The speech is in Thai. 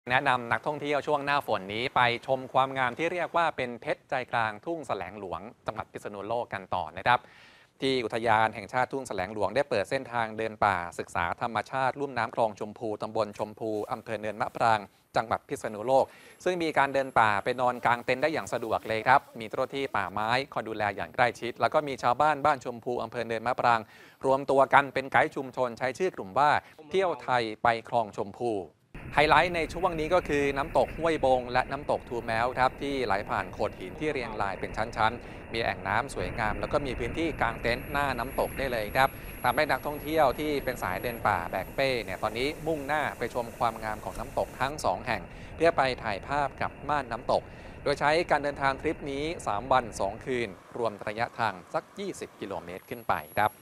แนะนำนักท่องเที่ยวช่วงหน้าฝนนี้ไปชมความงามที่เรียกว่าเป็นเพชรใจกลางทุ่งแสลงหลวงจังหวัดพิษณุโลกกันต่อนะครับที่อุทยานแห่งชาติทุ่งแสลงหลวงได้เปิดเส้นทางเดินป่าศึกษาธรรมชาติลุ่มน้ำคลองชมพูตำบลชมพูอำเภอเนินมะปรางจังหวัดพิษณุโลกซึ่งมีการเดินป่าไปนอนกลางเต็นท์ได้อย่างสะดวกเลยครับมีเจ้าหน้าที่ป่าไม้คอยดูแลอย่างใกล้ชิดแล้วก็มีชาวบ้านบ้านชมพูอำเภอเนินมะปรางรวมตัวกันเป็นไกด์ชุมชนใช้ชื่อกลุ่มว่าเที่ยวไทยไปคลองชมพูไฮไลท์ในช่วงนี้ก็คือน้ำตกห้วยบงและน้ำตกทูแมวครับที่ไหลผ่านโขดหินที่เรียงรายเป็นชั้นๆมีแอ่งน้ำสวยงามแล้วก็มีพื้นที่กางเต็นท์หน้าน้ำตกได้เลยครับทำให้นักท่องเที่ยวที่เป็นสายเดินป่าแบกเป้เนี่ยตอนนี้มุ่งหน้าไปชมความงามของน้ำตกทั้ง2แห่งเพื่อไปถ่ายภาพกับม่านน้ำตกโดยใช้การเดินทางทริปนี้3 วัน 2 คืนรวมระยะทางสัก20 กิโลเมตรขึ้นไปครับ